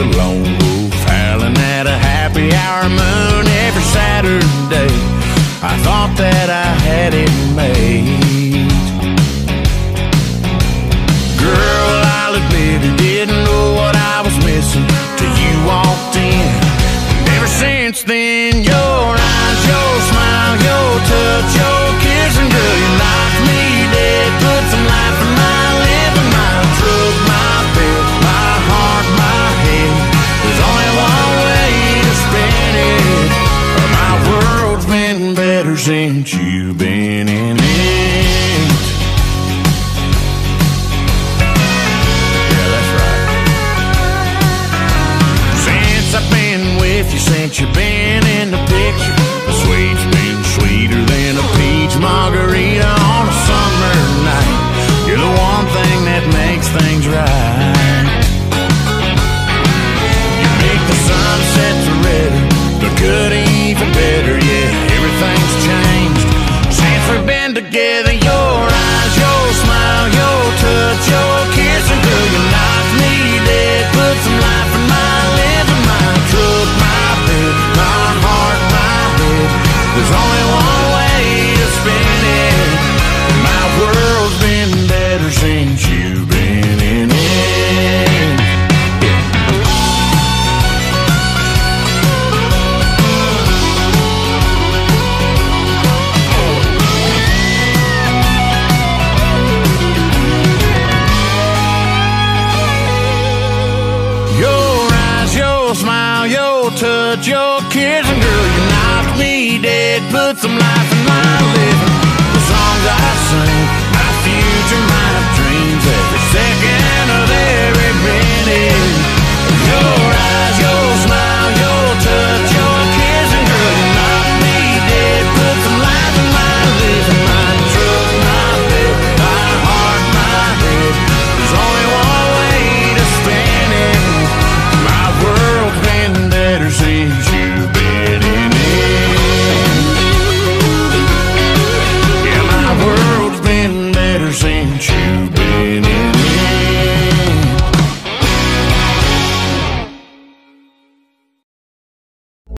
a lone wolf howling at a happy hour moon every Saturday. I thought that I had it made. Girl, I'll admit I didn't know what I was missing till you walked in. And ever since then, your eyes, your smile, your touch, your kiss, and girl, you knocked me dead. Put some life in my living, my truck, my bed, my heart, my head. There's only one way to spin it. My world's been better since you've been in it. Yeah, that's right. Since I've been with you, since you've been in the picture, the sweet's been sweeter than a peach margarita on a summer night. You're the one thing that makes things right. You make the sunsets redder, the good even better, yeah, everything's changed since we've been together. Your eyes, your smile, your touch, your kiss, and girl, you knocked me dead. Put some life in my living, my truck, my bed, my heart, my head. There's only one way to spin it. My world's been better since you've been in it. Smile, your touch, your kiss, and girl, you knocked me dead. Put some life in my living. The songs I sing,